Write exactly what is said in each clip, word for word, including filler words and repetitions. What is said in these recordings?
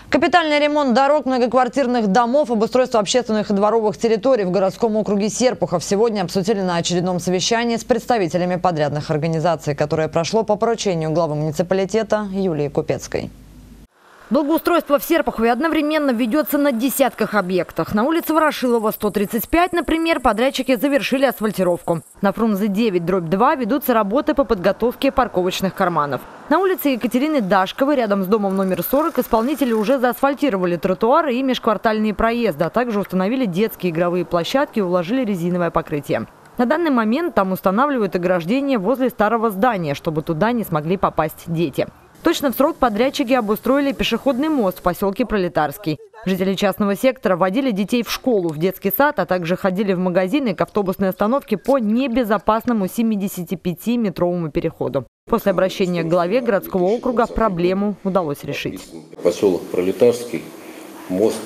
Капитальный ремонт дорог, многоквартирных домов, обустройство общественных и дворовых территорий в городском округе Серпухов сегодня обсудили на очередном совещании с представителями подрядных организаций, которое прошло по поручению главы муниципалитета Юлии Купецкой. Благоустройство в Серпухове одновременно ведется на десятках объектах. На улице Ворошилова, сто тридцать пять, например, подрядчики завершили асфальтировку. На Фрунзе девять дробь два ведутся работы по подготовке парковочных карманов. На улице Екатерины Дашковой, рядом с домом номер сорок, исполнители уже заасфальтировали тротуары и межквартальные проезды, а также установили детские игровые площадки и уложили резиновое покрытие. На данный момент там устанавливают ограждение возле старого здания, чтобы туда не смогли попасть дети. Точно в срок подрядчики обустроили пешеходный мост в поселке Пролетарский. Жители частного сектора водили детей в школу, в детский сад, а также ходили в магазины и к автобусной остановке по небезопасному семидесятипятиметровому переходу. После обращения к главе городского округа проблему удалось решить. Поселок Пролетарский, мост,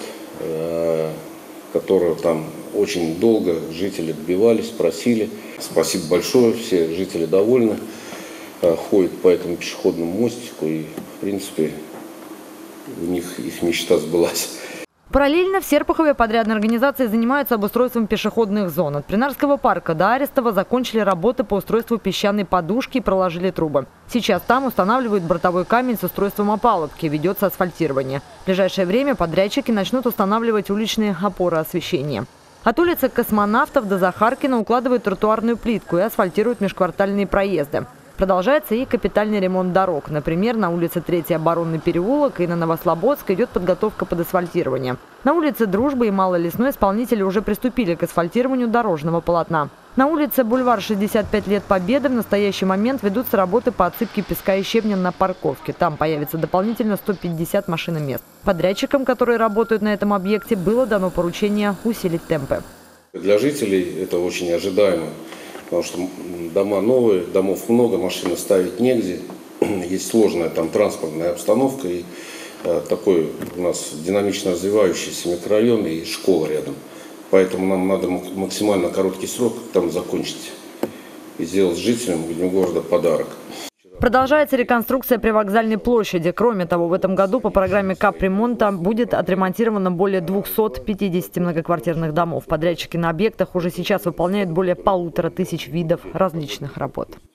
который там очень долго жители добивались, просили. Спасибо большое, все жители довольны. Ходят по этому пешеходному мостику, и, в принципе, у них их мечта сбылась. Параллельно в Серпухове подрядные организации занимаются обустройством пешеходных зон. От Принарского парка до Арестова закончили работы по устройству песчаной подушки и проложили трубы. Сейчас там устанавливают бортовой камень с устройством опалубки, ведется асфальтирование. В ближайшее время подрядчики начнут устанавливать уличные опоры освещения. От улицы Космонавтов до Захаркина укладывают тротуарную плитку и асфальтируют межквартальные проезды. Продолжается и капитальный ремонт дорог. Например, на улице третий оборонный переулок и на Новослободск идет подготовка под асфальтирование. На улице Дружбы и Малолесной исполнители уже приступили к асфальтированию дорожного полотна. На улице Бульвар шестьдесят пять лет Победы в настоящий момент ведутся работы по отсыпке песка и щебня на парковке. Там появится дополнительно сто пятьдесят машиномест. Подрядчикам, которые работают на этом объекте, было дано поручение усилить темпы. Для жителей это очень ожидаемо. Потому что дома новые, домов много, машины ставить негде. Есть сложная там транспортная обстановка. И э, такой у нас динамично развивающийся микрорайон и школа рядом. Поэтому нам надо максимально короткий срок там закончить и сделать жителям города подарок. Продолжается реконструкция привокзальной площади. Кроме того, в этом году по программе капремонта будет отремонтировано более двухсот пятидесяти многоквартирных домов. Подрядчики на объектах уже сейчас выполняют более полутора тысяч видов различных работ.